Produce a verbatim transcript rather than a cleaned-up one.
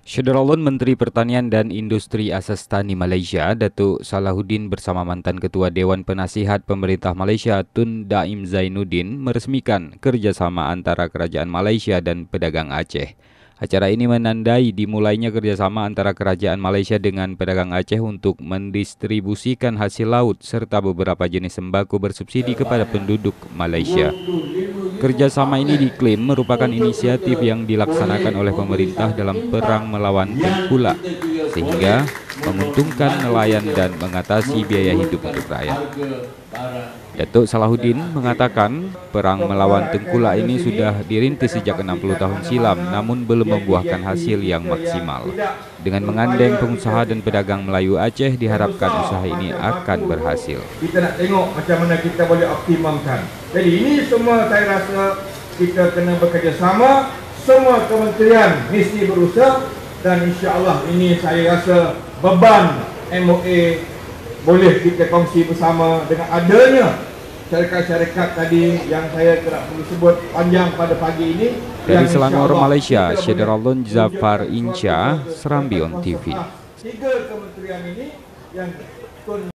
Syederalun Menteri Pertanian dan Industri Asas Tani Malaysia, Datuk Salahuddin bersama mantan Ketua Dewan Penasihat Pemerintah Malaysia Tun Daim Zainuddin meresmikan kerjasama antara Kerajaan Malaysia dan pedagang Aceh. Acara ini menandai dimulainya kerjasama antara Kerajaan Malaysia dengan pedagang Aceh untuk mendistribusikan hasil laut serta beberapa jenis sembako bersubsidi kepada penduduk Malaysia. Kerjasama ini diklaim merupakan inisiatif yang dilaksanakan oleh pemerintah dalam perang melawan tengkulak, sehingga menguntungkan nelayan dan mengatasi biaya hidup untuk rakyat. Datuk Salahuddin mengatakan perang melawan tengkulak ini sudah dirintis sejak enam puluh tahun silam, namun belum membuahkan hasil yang maksimal. Dengan mengandeng pengusaha dan pedagang Melayu Aceh, diharapkan usaha ini akan berhasil. Kita nak tengok macam mana kita boleh optimumkan. Jadi ini semua saya rasa kita kena bekerjasama, semua kementerian mesti berusaha, dan insya-Allah ini saya rasa beban M O A boleh kita kongsi bersama dengan adanya syarikat-syarikat tadi yang saya tidak perlu sebut panjang pada pagi ini. Dari Selangor, Malaysia, Syederalun Zafar Inca, Serambi On T V. Tiga kementerian ini yang